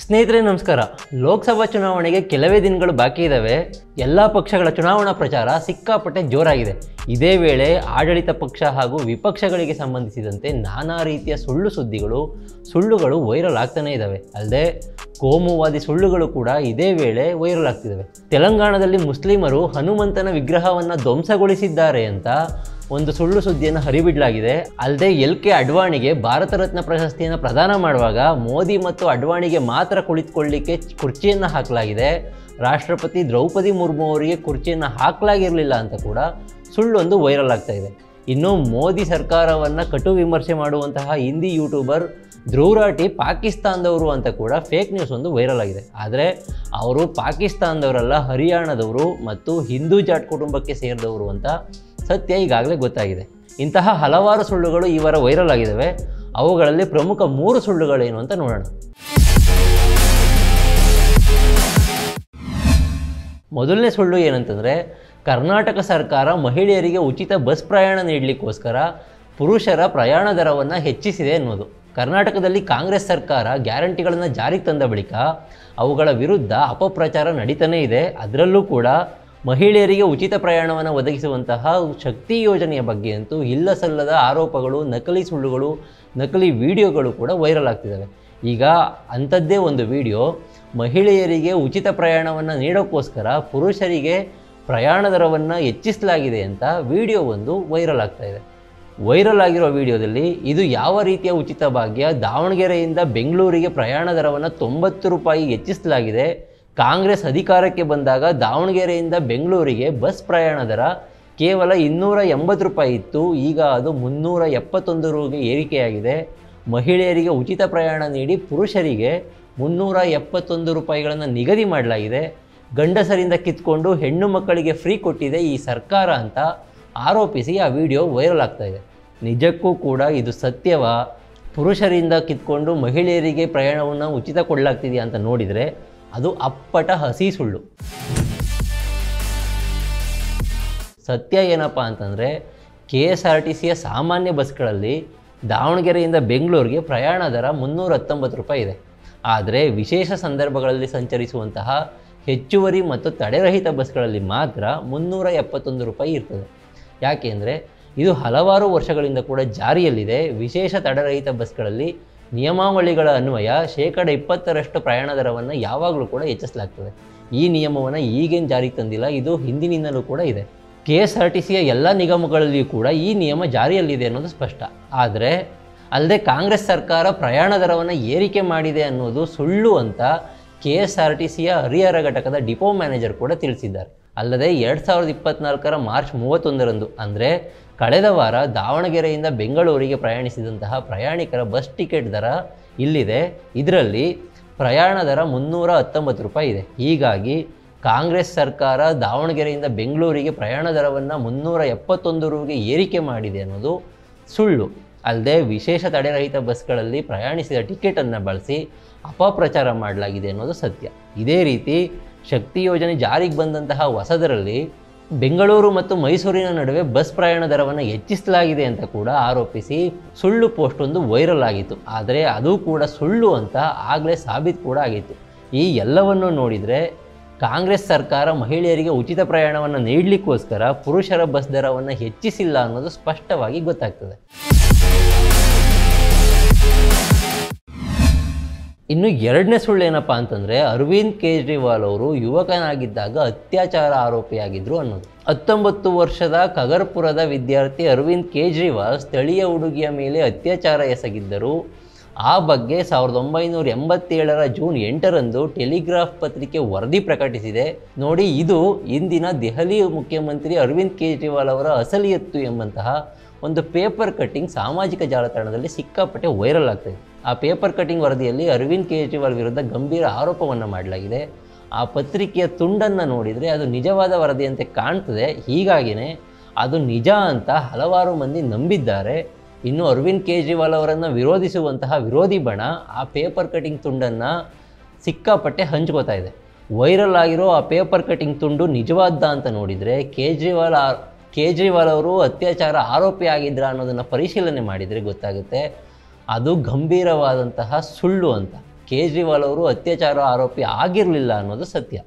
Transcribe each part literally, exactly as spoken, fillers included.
ಸ್ನೇಹಿತರೆ ನಮಸ್ಕಾರ. ಲೋಕಸಭಾ ಚುನಾವಣೆಗೆ ಕೆಲವೇ ದಿನಗಳು ಬಾಕಿ ಇದ್ದಾವೆ. ಎಲ್ಲ ಪಕ್ಷಗಳ ಚುನಾವಣಾ ಪ್ರಚಾರ ಸಿಕ್ಕಾಪಟ್ಟೆ ಜೋರಾಗಿದೆ. ಇದೇ ವೇಳೆ ಆಡಳಿತ ಪಕ್ಷ ಹಾಗೂ ವಿಪಕ್ಷಗಳಿಗೆ ಸಂಬಂಧಿಸಿದಂತೆ ನಾನಾ ರೀತಿಯ ಸುಳ್ಳು ಸುದ್ದಿಗಳು ಸುಳ್ಳುಗಳು ವೈರಲ್ ಆಗ್ತಾನೇ ಇದ್ದಾವೆ. ಅಲ್ಲದೆ ಕೋಮುವಾದಿ ಸುಳ್ಳುಗಳು ಕೂಡ ಇದೇ ವೇಳೆ ವೈರಲ್ ಆಗ್ತಿದ್ದಾವೆ. ತೆಲಂಗಾಣದಲ್ಲಿ ಮುಸ್ಲಿಮರು ಹನುಮಂತನ ವಿಗ್ರಹವನ್ನು ಧ್ವಂಸಗೊಳಿಸಿದ್ದಾರೆ ಅಂತ ಒಂದು ಸುಳ್ಳು ಸುದ್ದಿಯನ್ನು ಹರಿಬಿಡಲಾಗಿದೆ. ಅಲ್ಲದೆ ಎಲ್ ಕೆ ಅಡ್ವಾಣಿಗೆ ಭಾರತ ರತ್ನ ಪ್ರಶಸ್ತಿಯನ್ನು ಪ್ರದಾನ ಮಾಡುವಾಗ ಮೋದಿ ಮತ್ತು ಅಡ್ವಾಣಿಗೆ ಮಾತ್ರ ಕುಳಿತುಕೊಳ್ಳಿಕ್ಕೆ ಕುರ್ಚಿಯನ್ನು ಹಾಕಲಾಗಿದೆ. ರಾಷ್ಟ್ರಪತಿ ದ್ರೌಪದಿ ಮುರ್ಮು ಅವರಿಗೆ ಕುರ್ಚಿಯನ್ನು ಹಾಕಲಾಗಿರಲಿಲ್ಲ ಅಂತ ಕೂಡ ಸುಳ್ಳೊಂದು ವೈರಲ್ ಆಗ್ತಾ ಇದೆ. ಇನ್ನು ಮೋದಿ ಸರ್ಕಾರವನ್ನು ಕಟು ವಿಮರ್ಶೆ ಮಾಡುವಂತಹ ಹಿಂದಿ ಯೂಟ್ಯೂಬರ್ ಧ್ರುವ್ ರಾಠಿ ಪಾಕಿಸ್ತಾನದವರು ಅಂತ ಕೂಡ ಫೇಕ್ ನ್ಯೂಸ್ ಒಂದು ವೈರಲ್ ಆಗಿದೆ. ಆದರೆ ಅವರು ಪಾಕಿಸ್ತಾನದವರಲ್ಲ, ಹರಿಯಾಣದವರು ಮತ್ತು ಹಿಂದೂ ಜಾಟ್ ಕುಟುಂಬಕ್ಕೆ ಸೇರಿದವರು ಅಂತ ಸತ್ಯ ಈಗಾಗಲೇ ಗೊತ್ತಾಗಿದೆ. ಇಂತಹ ಹಲವಾರು ಸುಳ್ಳುಗಳು ಈ ವಾರ ವೈರಲ್ ಆಗಿದ್ದಾವೆ. ಅವುಗಳಲ್ಲಿ ಪ್ರಮುಖ ಮೂರು ಸುಳ್ಳುಗಳೇನು ಅಂತ ನೋಡೋಣ. ಮೊದಲನೇ ಸುಳ್ಳು ಏನಂತಂದರೆ, ಕರ್ನಾಟಕ ಸರ್ಕಾರ ಮಹಿಳೆಯರಿಗೆ ಉಚಿತ ಬಸ್ ಪ್ರಯಾಣ ನೀಡಲಿಕ್ಕೋಸ್ಕರ ಪುರುಷರ ಪ್ರಯಾಣ ದರವನ್ನು ಹೆಚ್ಚಿಸಿದೆ ಅನ್ನೋದು. ಕರ್ನಾಟಕದಲ್ಲಿ ಕಾಂಗ್ರೆಸ್ ಸರ್ಕಾರ ಗ್ಯಾರಂಟಿಗಳನ್ನು ಜಾರಿಗೆ ತಂದ ಬಳಿಕ ಅವುಗಳ ವಿರುದ್ಧ ಅಪಪ್ರಚಾರ ನಡೀತಾನೇ ಇದೆ. ಅದರಲ್ಲೂ ಕೂಡ ಮಹಿಳೆಯರಿಗೆ ಉಚಿತ ಪ್ರಯಾಣವನ್ನು ಒದಗಿಸುವಂತಹ ಶಕ್ತಿ ಯೋಜನೆಯ ಬಗ್ಗೆ ಅಂತೂ ಇಲ್ಲ ಸಲ್ಲದ ಆರೋಪಗಳು, ನಕಲಿ ಸುಳ್ಳುಗಳು, ನಕಲಿ ವಿಡಿಯೋಗಳು ಕೂಡ ವೈರಲ್ ಆಗ್ತಿದ್ದಾವೆ. ಈಗ ಅಂಥದ್ದೇ ಒಂದು ವಿಡಿಯೋ, ಮಹಿಳೆಯರಿಗೆ ಉಚಿತ ಪ್ರಯಾಣವನ್ನು ನೀಡೋಕ್ಕೋಸ್ಕರ ಪುರುಷರಿಗೆ ಪ್ರಯಾಣ ದರವನ್ನು ಹೆಚ್ಚಿಸಲಾಗಿದೆ ಅಂತ ವಿಡಿಯೋ ಒಂದು ವೈರಲ್ ಆಗ್ತಾ ಇದೆ. ವೈರಲ್ ಆಗಿರೋ ವಿಡಿಯೋದಲ್ಲಿ ಇದು ಯಾವ ರೀತಿಯ ಉಚಿತ ಭಾಗ್ಯ, ದಾವಣಗೆರೆಯಿಂದ ಬೆಂಗಳೂರಿಗೆ ಪ್ರಯಾಣ ದರವನ್ನು ತೊಂಬತ್ತು ರೂಪಾಯಿ ಹೆಚ್ಚಿಸಲಾಗಿದೆ. ಕಾಂಗ್ರೆಸ್ ಅಧಿಕಾರಕ್ಕೆ ಬಂದಾಗ ದಾವಣಗೆರೆಯಿಂದ ಬೆಂಗಳೂರಿಗೆ ಬಸ್ ಪ್ರಯಾಣ ದರ ಕೇವಲ ಇನ್ನೂರ ಎಂಬತ್ತು ರೂಪಾಯಿ ಇತ್ತು, ಈಗ ಅದು ಮುನ್ನೂರ ಎಪ್ಪತ್ತೊಂದು ರೂಗೆ ಏರಿಕೆಯಾಗಿದೆ. ಮಹಿಳೆಯರಿಗೆ ಉಚಿತ ಪ್ರಯಾಣ ನೀಡಿ ಪುರುಷರಿಗೆ ಮುನ್ನೂರ ಎಪ್ಪತ್ತೊಂದು ರೂಪಾಯಿಗಳನ್ನು ನಿಗದಿ ಮಾಡಲಾಗಿದೆ. ಗಂಡಸರಿಂದ ಕಿತ್ಕೊಂಡು ಹೆಣ್ಣು ಮಕ್ಕಳಿಗೆ ಫ್ರೀ ಕೊಟ್ಟಿದೆ ಈ ಸರ್ಕಾರ ಅಂತ ಆರೋಪಿಸಿ ಆ ವಿಡಿಯೋ ವೈರಲ್ ಆಗ್ತಾ ಇದೆ. ನಿಜಕ್ಕೂ ಕೂಡ ಇದು ಸತ್ಯವಾ? ಪುರುಷರಿಂದ ಕಿತ್ಕೊಂಡು ಮಹಿಳೆಯರಿಗೆ ಪ್ರಯಾಣವನ್ನು ಉಚಿತ ಕೊಡಲಾಗ್ತಿದೆಯಾ ಅಂತ ನೋಡಿದರೆ ಅದು ಅಪ್ಪಟ ಹಸಿ ಸುಳ್ಳು. ಸತ್ಯ ಏನಪ್ಪ ಅಂತಂದರೆ, ಕೆ ಎಸ್ ಆರ್ ಟಿ ಸಿಯ ಸಾಮಾನ್ಯ ಬಸ್ಗಳಲ್ಲಿ ದಾವಣಗೆರೆಯಿಂದ ಬೆಂಗಳೂರಿಗೆ ಪ್ರಯಾಣ ದರ ಮುನ್ನೂರ ಹತ್ತೊಂಬತ್ತು ರೂಪಾಯಿ ಇದೆ. ಆದರೆ ವಿಶೇಷ ಸಂದರ್ಭಗಳಲ್ಲಿ ಸಂಚರಿಸುವಂತಹ ಹೆಚ್ಚುವರಿ ಮತ್ತು ತಡೆರಹಿತ ಬಸ್ಗಳಲ್ಲಿ ಮಾತ್ರ ಮುನ್ನೂರ ಎಪ್ಪತ್ತೊಂದು ರೂಪಾಯಿ ಇರ್ತದೆ. ಯಾಕೆಂದರೆ ಇದು ಹಲವಾರು ವರ್ಷಗಳಿಂದ ಕೂಡ ಜಾರಿಯಲ್ಲಿದೆ. ವಿಶೇಷ ತಡೆರಹಿತ ಬಸ್ಗಳಲ್ಲಿ ನಿಯಮಾವಳಿಗಳ ಅನ್ವಯ ಶೇಕಡ ಇಪ್ಪತ್ತರಷ್ಟು ಪ್ರಯಾಣ ದರವನ್ನು ಯಾವಾಗಲೂ ಕೂಡ ಹೆಚ್ಚಿಸಲಾಗ್ತದೆ. ಈ ನಿಯಮವನ್ನು ಈಗೇನು ಜಾರಿಗೆ ತಂದಿಲ್ಲ, ಇದು ಹಿಂದಿನಿಂದಲೂ ಕೂಡ ಇದೆ. ಕೆ ಎಸ್ ಆರ್ ಟಿ ಸಿಯ ಎಲ್ಲ ನಿಗಮಗಳಲ್ಲಿಯೂ ಕೂಡ ಈ ನಿಯಮ ಜಾರಿಯಲ್ಲಿದೆ ಅನ್ನೋದು ಸ್ಪಷ್ಟ. ಆದರೆ ಅಲ್ಲದೆ ಕಾಂಗ್ರೆಸ್ ಸರ್ಕಾರ ಪ್ರಯಾಣ ದರವನ್ನು ಏರಿಕೆ ಮಾಡಿದೆ ಅನ್ನೋದು ಸುಳ್ಳು ಅಂತ ಕೆ ಎಸ್ ಆರ್ ಟಿ ಸಿಯ ಹರಿಹರ ಘಟಕದ ಡಿಪೋ ಮ್ಯಾನೇಜರ್ ಕೂಡ ತಿಳಿಸಿದ್ದಾರೆ. ಅಲ್ಲದೆ ಎರಡು ಸಾವಿರದ ಇಪ್ಪತ್ತ್ನಾಲ್ಕರ ಮಾರ್ಚ್ ಮೂವತ್ತೊಂದರಂದು ಅಂದರೆ ಕಳೆದ ವಾರ ದಾವಣಗೆರೆಯಿಂದ ಬೆಂಗಳೂರಿಗೆ ಪ್ರಯಾಣಿಸಿದಂತಹ ಪ್ರಯಾಣಿಕರ ಬಸ್ ಟಿಕೆಟ್ ದರ ಇಲ್ಲಿದೆ. ಇದರಲ್ಲಿ ಪ್ರಯಾಣ ದರ ಮುನ್ನೂರ ಹತ್ತೊಂಬತ್ತು ರೂಪಾಯಿ ಇದೆ. ಹೀಗಾಗಿ ಕಾಂಗ್ರೆಸ್ ಸರ್ಕಾರ ದಾವಣಗೆರೆಯಿಂದ ಬೆಂಗಳೂರಿಗೆ ಪ್ರಯಾಣ ದರವನ್ನು ಮುನ್ನೂರ ಎಪ್ಪತ್ತೊಂದು ರೂಗೆ ಏರಿಕೆ ಮಾಡಿದೆ ಅನ್ನೋದು ಸುಳ್ಳು. ಅಲ್ಲದೆ ವಿಶೇಷ ತಡೆರಹಿತ ಬಸ್ಗಳಲ್ಲಿ ಪ್ರಯಾಣಿಸಿದ ಟಿಕೆಟನ್ನು ಬಳಸಿ ಅಪಪ್ರಚಾರ ಮಾಡಲಾಗಿದೆ ಅನ್ನೋದು ಸತ್ಯ. ಇದೇ ರೀತಿ ಶಕ್ತಿ ಯೋಜನೆ ಜಾರಿಗೆ ಬಂದಂತಹ ಹೊಸದರಲ್ಲಿ ಬೆಂಗಳೂರು ಮತ್ತು ಮೈಸೂರಿನ ನಡುವೆ ಬಸ್ ಪ್ರಯಾಣ ದರವನ್ನು ಹೆಚ್ಚಿಸಲಾಗಿದೆ ಅಂತ ಕೂಡ ಆರೋಪಿಸಿ ಸುಳ್ಳು ಪೋಸ್ಟ್ ಒಂದು ವೈರಲ್ ಆಗಿತ್ತು. ಆದರೆ ಅದು ಕೂಡ ಸುಳ್ಳು ಅಂತ ಆಗಲೇ ಸಾಬೀತು ಕೂಡ ಆಗಿತ್ತು. ಈ ಎಲ್ಲವನ್ನು ನೋಡಿದರೆ ಕಾಂಗ್ರೆಸ್ ಸರ್ಕಾರ ಮಹಿಳೆಯರಿಗೆ ಉಚಿತ ಪ್ರಯಾಣವನ್ನು ನೀಡಲಿಕ್ಕೋಸ್ಕರ ಪುರುಷರ ಬಸ್ ದರವನ್ನು ಹೆಚ್ಚಿಸಿಲ್ಲ ಅನ್ನೋದು ಸ್ಪಷ್ಟವಾಗಿ ಗೊತ್ತಾಗ್ತದೆ. ಇನ್ನು ಎರಡನೇ ಸುಳ್ಳು ಏನಪ್ಪ ಅಂತಂದರೆ, ಅರವಿಂದ್ ಕೇಜ್ರಿವಾಲ್ ಅವರು ಯುವಕನಾಗಿದ್ದಾಗ ಅತ್ಯಾಚಾರ ಆರೋಪಿಯಾಗಿದ್ದರು ಅನ್ನೋದು. ಹತ್ತೊಂಬತ್ತು ವರ್ಷದ ಖಗರ್ಪುರದ ವಿದ್ಯಾರ್ಥಿ ಅರವಿಂದ್ ಕೇಜ್ರಿವಾಲ್ ಸ್ಥಳೀಯ ಹುಡುಗಿಯ ಮೇಲೆ ಅತ್ಯಾಚಾರ ಎಸಗಿದ್ದರು. ಆ ಬಗ್ಗೆ ಸಾವಿರದ ಒಂಬೈನೂರ ಎಂಬತ್ತೇಳರ ಜೂನ್ ಎಂಟರಂದು ಟೆಲಿಗ್ರಾಫ್ ಪತ್ರಿಕೆ ವರದಿ ಪ್ರಕಟಿಸಿದೆ. ನೋಡಿ, ಇದು ಇಂದಿನ ದೆಹಲಿ ಮುಖ್ಯಮಂತ್ರಿ ಅರವಿಂದ್ ಕೇಜ್ರಿವಾಲ್ ಅವರ ಅಸಲಿಯತ್ತು ಎಂಬಂತಹ ಒಂದು ಪೇಪರ್ ಕಟ್ಟಿಂಗ್ ಸಾಮಾಜಿಕ ಜಾಲತಾಣದಲ್ಲಿ ಸಿಕ್ಕಾಪಟ್ಟೆ ವೈರಲ್ ಆಗ್ತಾಯಿದೆ. ಆ ಪೇಪರ್ ಕಟ್ಟಿಂಗ್ ವರದಿಯಲ್ಲಿ ಅರವಿಂದ್ ಕೇಜ್ರಿವಾಲ್ ವಿರುದ್ಧ ಗಂಭೀರ ಆರೋಪವನ್ನು ಮಾಡಲಾಗಿದೆ. ಆ ಪತ್ರಿಕೆಯ ತುಂಡನ್ನು ನೋಡಿದರೆ ಅದು ನಿಜವಾದ ವರದಿಯಂತೆ ಕಾಣ್ತದೆ. ಹೀಗಾಗಿಯೇ ಅದು ನಿಜ ಅಂತ ಹಲವಾರು ಮಂದಿ ನಂಬಿದ್ದಾರೆ. ಇನ್ನು ಅರವಿಂದ್ ಕೇಜ್ರಿವಾಲ್ ಅವರನ್ನು ವಿರೋಧಿಸುವಂತಹ ವಿರೋಧಿ ಬಣ ಆ ಪೇಪರ್ ಕಟ್ಟಿಂಗ್ ತುಂಡನ್ನು ಸಿಕ್ಕಾಪಟ್ಟೆ ಹಂಚ್ಕೋತಾ ಇದೆ. ವೈರಲ್ ಆಗಿರೋ ಆ ಪೇಪರ್ ಕಟ್ಟಿಂಗ್ ತುಂಡು ನಿಜವಾದ ಅಂತ ನೋಡಿದರೆ ಕೇಜ್ರಿವಾಲ್ ಕೇಜ್ರಿವಾಲ್ ಅವರು ಅತ್ಯಾಚಾರ ಆರೋಪಿ ಆಗಿದ್ರ ಅನ್ನೋದನ್ನು ಪರಿಶೀಲನೆ ಮಾಡಿದರೆ ಗೊತ್ತಾಗುತ್ತೆ ಅದು ಗಂಭೀರವಾದಂತಹ ಸುಳ್ಳು ಅಂತ. ಕೇಜ್ರಿವಾಲ್ ಅವರು ಅತ್ಯಾಚಾರ ಆರೋಪಿ ಆಗಿರಲಿಲ್ಲ ಅನ್ನೋದು ಸತ್ಯ.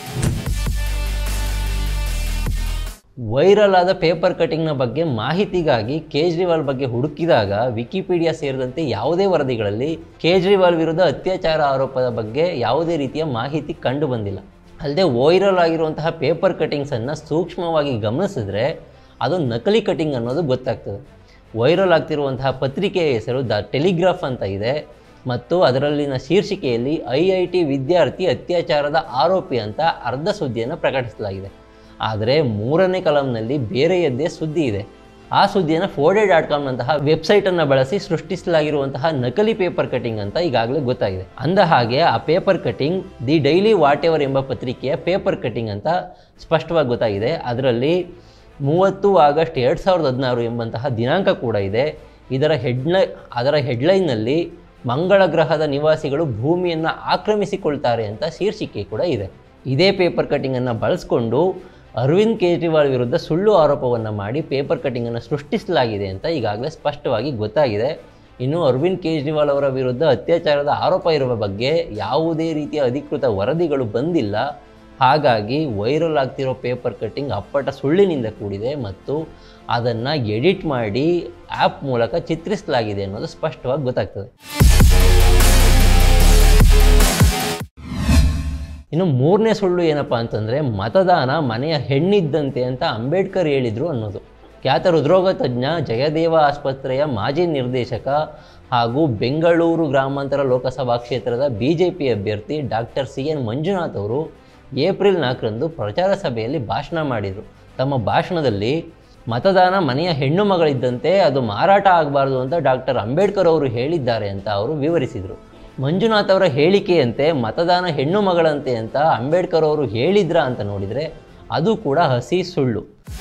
ವೈರಲ್ ಆದ ಪೇಪರ್ ಕಟಿಂಗ್ನ ಬಗ್ಗೆ ಮಾಹಿತಿಗಾಗಿ ಕೇಜ್ರಿವಾಲ್ ಬಗ್ಗೆ ಹುಡುಕಿದಾಗ ವಿಕಿಪೀಡಿಯಾ ಸೇರಿದಂತೆ ಯಾವುದೇ ವರದಿಗಳಲ್ಲಿ ಕೇಜ್ರಿವಾಲ್ ವಿರುದ್ಧ ಅತ್ಯಾಚಾರ ಆರೋಪದ ಬಗ್ಗೆ ಯಾವುದೇ ರೀತಿಯ ಮಾಹಿತಿ ಕಂಡು ಬಂದಿಲ್ಲ. ಅಲ್ಲದೆ ವೈರಲ್ ಆಗಿರುವಂತಹ ಪೇಪರ್ ಕಟಿಂಗ್ಸನ್ನು ಸೂಕ್ಷ್ಮವಾಗಿ ಗಮನಿಸಿದ್ರೆ ಅದು ನಕಲಿ ಕಟಿಂಗ್ ಅನ್ನೋದು ಗೊತ್ತಾಗ್ತದೆ. ವೈರಲ್ ಆಗ್ತಿರುವಂತಹ ಪತ್ರಿಕೆಯ ಹೆಸರು ದ ಟೆಲಿಗ್ರಾಫ್ ಅಂತ ಇದೆ ಮತ್ತು ಅದರಲ್ಲಿನ ಶೀರ್ಷಿಕೆಯಲ್ಲಿ ಐ ಐ ಟಿ ವಿದ್ಯಾರ್ಥಿ ಅತ್ಯಾಚಾರದ ಆರೋಪಿ ಅಂತ ಅರ್ಧ ಸುದ್ದಿಯನ್ನು ಪ್ರಕಟಿಸಲಾಗಿದೆ. ಆದರೆ ಮೂರನೇ ಕಾಲಂನಲ್ಲಿ ಬೇರೆಯದ್ದೇ ಸುದ್ದಿ ಇದೆ. ಆ ಸುದ್ದಿಯನ್ನು ಫೋರ್ ಡೇ ಡಾಟ್ ಕಾಮ್ನಂತಹ ವೆಬ್ಸೈಟನ್ನು ಬಳಸಿ ಸೃಷ್ಟಿಸಲಾಗಿರುವಂತಹ ನಕಲಿ ಪೇಪರ್ ಕಟಿಂಗ್ ಅಂತ ಈಗಾಗಲೇ ಗೊತ್ತಾಗಿದೆ. ಅಂದ ಹಾಗೆ ಆ paper cutting the daily whatever ಎಂಬ ಪತ್ರಿಕೆಯ ಪೇಪರ್ ಕಟಿಂಗ್ ಅಂತ ಸ್ಪಷ್ಟವಾಗಿ ಗೊತ್ತಾಗಿದೆ. ಅದರಲ್ಲಿ ಮೂವತ್ತು ಆಗಸ್ಟ್ ಎರಡು ಸಾವಿರದ ಹದಿನಾರು ಎಂಬಂತಹ ದಿನಾಂಕ ಕೂಡ ಇದೆ. ಇದರ ಹೆಡ್ಲೈ ಅದರ ಹೆಡ್ಲೈನ್ನಲ್ಲಿ ಮಂಗಳ ಗ್ರಹದ ನಿವಾಸಿಗಳು ಭೂಮಿಯನ್ನು ಆಕ್ರಮಿಸಿಕೊಳ್ತಾರೆ ಅಂತ ಶೀರ್ಷಿಕೆ ಕೂಡ ಇದೆ. ಇದೇ ಪೇಪರ್ ಕಟಿಂಗನ್ನು ಬಳಸ್ಕೊಂಡು ಅರವಿಂದ್ ಕೇಜ್ರಿವಾಲ್ ವಿರುದ್ಧ ಸುಳ್ಳು ಆರೋಪವನ್ನು ಮಾಡಿ ಪೇಪರ್ ಕಟಿಂಗನ್ನು ಸೃಷ್ಟಿಸಲಾಗಿದೆ ಅಂತ ಈಗಾಗಲೇ ಸ್ಪಷ್ಟವಾಗಿ ಗೊತ್ತಾಗಿದೆ. ಇನ್ನು ಅರವಿಂದ್ ಕೇಜ್ರಿವಾಲ್ ಅವರ ವಿರುದ್ಧ ಅತ್ಯಾಚಾರದ ಆರೋಪ ಇರುವ ಬಗ್ಗೆ ಯಾವುದೇ ರೀತಿಯ ಅಧಿಕೃತ ವರದಿಗಳು ಬಂದಿಲ್ಲ. ಹಾಗಾಗಿ ವೈರಲ್ ಆಗ್ತಿರೋ ಪೇಪರ್ ಕಟಿಂಗ್ ಅಪ್ಪಟ ಸುಳ್ಳಿನಿಂದ ಕೂಡಿದೆ ಮತ್ತು ಅದನ್ನು ಎಡಿಟ್ ಮಾಡಿ ಆ್ಯಪ್ ಮೂಲಕ ಚಿತ್ರಿಸಲಾಗಿದೆ ಅನ್ನೋದು ಸ್ಪಷ್ಟವಾಗಿ ಗೊತ್ತಾಗ್ತದೆ. ಇನ್ನು ಮೂರನೇ ಸುಳ್ಳು ಏನಪ್ಪ ಅಂತಂದರೆ ಮತದಾನ ಮನೆಯ ಹೆಣ್ಣಿದ್ದಂತೆ ಅಂತ ಅಂಬೇಡ್ಕರ್ ಹೇಳಿದರು ಅನ್ನೋದು. ಖ್ಯಾತ ಹೃದ್ರೋಗ ತಜ್ಞ ಜಯದೇವ ಆಸ್ಪತ್ರೆಯ ಮಾಜಿ ನಿರ್ದೇಶಕ ಹಾಗೂ ಬೆಂಗಳೂರು ಗ್ರಾಮಾಂತರ ಲೋಕಸಭಾ ಕ್ಷೇತ್ರದ ಬಿ ಜೆ ಪಿ ಅಭ್ಯರ್ಥಿ ಡಾಕ್ಟರ್ ಸಿ ಎನ್ ಮಂಜುನಾಥ್ ಅವರು ಏಪ್ರಿಲ್ ನಾಲ್ಕರಂದು ಪ್ರಚಾರ ಸಭೆಯಲ್ಲಿ ಭಾಷಣ ಮಾಡಿದರು. ತಮ್ಮ ಭಾಷಣದಲ್ಲಿ ಮತದಾನ ಮನೆಯ ಹೆಣ್ಣು ಮಗಳಿದ್ದಂತೆ, ಅದು ಮಾರಾಟ ಆಗಬಾರ್ದು ಅಂತ ಡಾಕ್ಟರ್ ಅಂಬೇಡ್ಕರ್ ಅವರು ಹೇಳಿದ್ದಾರೆ ಅಂತ ಅವರು ವಿವರಿಸಿದರು. ಮಂಜುನಾಥ್ ಅವರ ಹೇಳಿಕೆಯಂತೆ ಮತದಾನ ಹೆಣ್ಣು ಮಗಳಂತೆ ಅಂತ ಅಂಬೇಡ್ಕರ್ ಅವರು ಹೇಳಿದ್ರ ಅಂತ ನೋಡಿದರೆ ಅದು ಕೂಡ ಹಸಿ ಸುಳ್ಳು.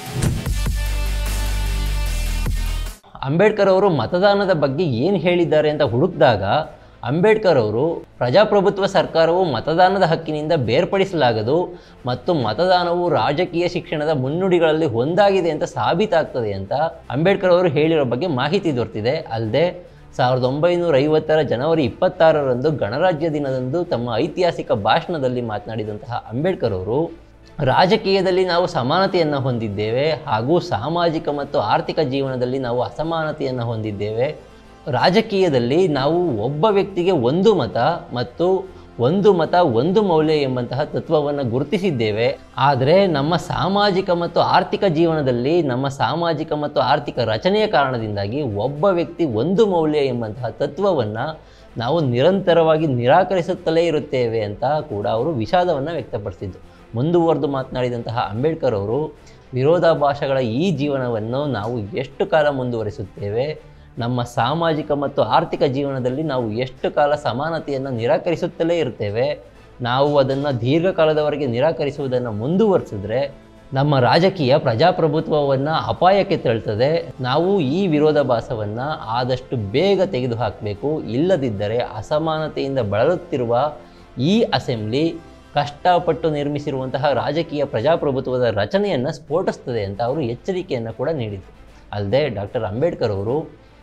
ಅಂಬೇಡ್ಕರ್ ಅವರು ಮತದಾನದ ಬಗ್ಗೆ ಏನು ಹೇಳಿದ್ದಾರೆ ಅಂತ ಹುಡುಕಿದಾಗ ಅಂಬೇಡ್ಕರ್ ಅವರು ಪ್ರಜಾಪ್ರಭುತ್ವ ಸರ್ಕಾರವು ಮತದಾನದ ಹಕ್ಕಿನಿಂದ ಬೇರ್ಪಡಿಸಲಾಗದು ಮತ್ತು ಮತದಾನವು ರಾಜಕೀಯ ಶಿಕ್ಷಣದ ಮುನ್ನುಡಿಗಳಲ್ಲಿ ಒಂದಾಗಿದೆ ಅಂತ ಸಾಬೀತಾಗ್ತದೆ ಅಂತ ಅಂಬೇಡ್ಕರ್ ಅವರು ಹೇಳಿರೋ ಬಗ್ಗೆ ಮಾಹಿತಿ ದೊರೆತಿದೆ. ಅಲ್ಲದೆ ಸಾವಿರದ ಒಂಬೈನೂರ ಐವತ್ತರ ಜನವರಿ ಇಪ್ಪತ್ತಾರರಂದು ಗಣರಾಜ್ಯ ದಿನದಂದು ತಮ್ಮ ಐತಿಹಾಸಿಕ ಭಾಷಣದಲ್ಲಿ ಮಾತನಾಡಿದಂತಹ ಅಂಬೇಡ್ಕರ್ ಅವರು ರಾಜಕೀಯದಲ್ಲಿ ನಾವು ಸಮಾನತೆಯನ್ನು ಹೊಂದಿದ್ದೇವೆ ಹಾಗೂ ಸಾಮಾಜಿಕ ಮತ್ತು ಆರ್ಥಿಕ ಜೀವನದಲ್ಲಿ ನಾವು ಅಸಮಾನತೆಯನ್ನು ಹೊಂದಿದ್ದೇವೆ. ರಾಜಕೀಯದಲ್ಲಿ ನಾವು ಒಬ್ಬ ವ್ಯಕ್ತಿಗೆ ಒಂದು ಮತ ಮತ್ತು ಒಂದು ಮತ ಒಂದು ಮೌಲ್ಯ ಎಂಬಂತಹ ತತ್ವವನ್ನು ಗುರುತಿಸಿದ್ದೇವೆ. ಆದರೆ ನಮ್ಮ ಸಾಮಾಜಿಕ ಮತ್ತು ಆರ್ಥಿಕ ಜೀವನದಲ್ಲಿ ನಮ್ಮ ಸಾಮಾಜಿಕ ಮತ್ತು ಆರ್ಥಿಕ ರಚನೆಯ ಕಾರಣದಿಂದಾಗಿ ಒಬ್ಬ ವ್ಯಕ್ತಿ ಒಂದು ಮೌಲ್ಯ ಎಂಬಂತಹ ತತ್ವವನ್ನು ನಾವು ನಿರಂತರವಾಗಿ ನಿರಾಕರಿಸುತ್ತಲೇ ಇರುತ್ತೇವೆ ಅಂತ ಕೂಡ ಅವರು ವಿಷಾದವನ್ನು ವ್ಯಕ್ತಪಡಿಸಿದ್ದು. ಮುಂದುವರೆದು ಮಾತನಾಡಿದಂತಹ ಅಂಬೇಡ್ಕರ್ ಅವರು ವಿರೋಧಾಭಾಸಗಳ ಈ ಜೀವನವನ್ನು ನಾವು ಎಷ್ಟು ಕಾಲ ಮುಂದುವರಿಸುತ್ತೇವೆ, ನಮ್ಮ ಸಾಮಾಜಿಕ ಮತ್ತು ಆರ್ಥಿಕ ಜೀವನದಲ್ಲಿ ನಾವು ಎಷ್ಟು ಕಾಲ ಸಮಾನತೆಯನ್ನು ನಿರಾಕರಿಸುತ್ತಲೇ ಇರ್ತೇವೆ, ನಾವು ಅದನ್ನು ದೀರ್ಘಕಾಲದವರೆಗೆ ನಿರಾಕರಿಸುವುದನ್ನು ಮುಂದುವರಿಸಿದ್ರೆ ನಮ್ಮ ರಾಜಕೀಯ ಪ್ರಜಾಪ್ರಭುತ್ವವನ್ನು ಅಪಾಯಕ್ಕೆ ತಳ್ತದೆ. ನಾವು ಈ ವಿರೋಧಾಭಾಸವನ್ನು ಆದಷ್ಟು ಬೇಗ ತೆಗೆದುಹಾಕಬೇಕು. ಇಲ್ಲದಿದ್ದರೆ ಅಸಮಾನತೆಯಿಂದ ಬಳಲುತ್ತಿರುವ ಈ ಅಸೆಂಬ್ಲಿ ಕಷ್ಟಪಟ್ಟು ನಿರ್ಮಿಸಿರುವಂತಹ ರಾಜಕೀಯ ಪ್ರಜಾಪ್ರಭುತ್ವದ ರಚನೆಯನ್ನು ಸ್ಫೋಟಿಸ್ತದೆ ಅಂತ ಅವರು ಎಚ್ಚರಿಕೆಯನ್ನು ಕೂಡ ನೀಡಿದರು. ಅಲ್ಲದೆ ಡಾಕ್ಟರ್ ಅಂಬೇಡ್ಕರ್ ಅವರು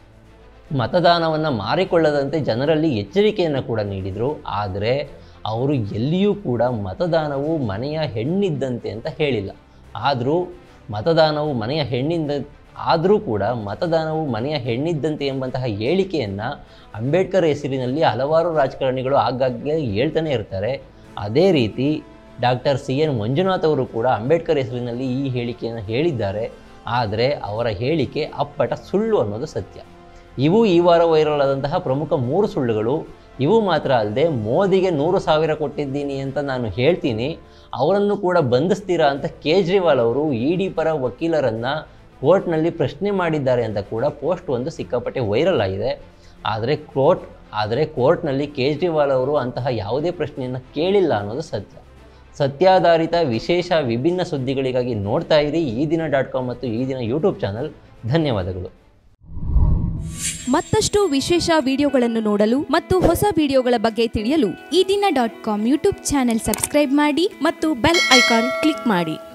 ಮತದಾನವನ್ನು ಮಾರಿಕೊಳ್ಳದಂತೆ ಜನರಲ್ಲಿ ಎಚ್ಚರಿಕೆಯನ್ನು ಕೂಡ ನೀಡಿದರು. ಆದರೆ ಅವರು ಎಲ್ಲಿಯೂ ಕೂಡ ಮತದಾನವು ಮನೆಯ ಹೆಣ್ಣಿದ್ದಂತೆ ಅಂತ ಹೇಳಿಲ್ಲ. ಆದರೂ ಮತದಾನವು ಮನೆಯ ಹೆಣ್ಣಿಂದ ಆದರೂ ಕೂಡ ಮತದಾನವು ಮನೆಯ ಹೆಣ್ಣಿದ್ದಂತೆ ಎಂಬಂತಹ ಹೇಳಿಕೆಯನ್ನು ಅಂಬೇಡ್ಕರ್ ಹೆಸರಿನಲ್ಲಿ ಹಲವಾರು ರಾಜಕಾರಣಿಗಳು ಆಗಾಗ್ಗೆ ಹೇಳ್ತಾನೆ ಇರ್ತಾರೆ. ಅದೇ ರೀತಿ ಡಾಕ್ಟರ್ ಸಿ ಎನ್ ಮಂಜುನಾಥ್ ಅವರು ಕೂಡ ಅಂಬೇಡ್ಕರ್ ಹೆಸರಿನಲ್ಲಿ ಈ ಹೇಳಿಕೆಯನ್ನು ಹೇಳಿದ್ದಾರೆ. ಆದರೆ ಅವರ ಹೇಳಿಕೆ ಅಪ್ಪಟ ಸುಳ್ಳು ಅನ್ನೋದು ಸತ್ಯ. ಇವು ಈ ವಾರ ವೈರಲ್ ಆದಂತಹ ಪ್ರಮುಖ ಮೂರು ಸುಳ್ಳುಗಳು. ಇವು ಮಾತ್ರ ಅಲ್ಲದೆ ಮೋದಿಗೆ ನೂರು ಸಾವಿರ ಕೊಟ್ಟಿದ್ದೀನಿ ಅಂತ ನಾನು ಹೇಳ್ತೀನಿ, ಅವರನ್ನು ಕೂಡ ಬಂಧಿಸ್ತೀರಾ ಅಂತ ಕೇಜ್ರಿವಾಲ್ ಅವರು ಇ ಡಿ ಪರ ವಕೀಲರನ್ನು ಕೋರ್ಟ್ನಲ್ಲಿ ಪ್ರಶ್ನೆ ಮಾಡಿದ್ದಾರೆ ಅಂತ ಕೂಡ ಪೋಸ್ಟ್ ಒಂದು ಸಿಕ್ಕಾಪಟ್ಟೆ ವೈರಲ್ ಆಗಿದೆ. ಆದರೆ ಕೋರ್ಟ್ ಆದರೆ ಕೋರ್ಟ್ನಲ್ಲಿ ಕೇಜ್ರಿವಾಲ್ ಅವರು ಅಂತಹ ಯಾವುದೇ ಪ್ರಶ್ನೆಯನ್ನು ಕೇಳಿಲ್ಲ ಅನ್ನೋದು ಸತ್ಯ. ಸತ್ಯಾಧಾರಿತ ವಿಶೇಷ ವಿಭಿನ್ನ ಸುದ್ದಿಗಳಿಗಾಗಿ ನೋಡ್ತಾ ಇರಿ ಈ ದಿನ ಡಾಟ್ ಕಾಮ್ ಮತ್ತು ಈ ದಿನ ಯೂಟ್ಯೂಬ್ ಚಾನಲ್. ಧನ್ಯವಾದಗಳು. ಮತ್ತಷ್ಟು ವಿಶೇಷ ವಿಡಿಯೋಗಳನ್ನು ನೋಡಲು ಮತ್ತು ಹೊಸ ವಿಡಿಯೋಗಳ ಬಗ್ಗೆ ತಿಳಿಯಲು Ee Dina dot com YouTube channel subscribe ಮಾಡಿ ಮತ್ತು ಬೆಲ್ ಐಕಾನ್ ಕ್ಲಿಕ್ ಮಾಡಿ.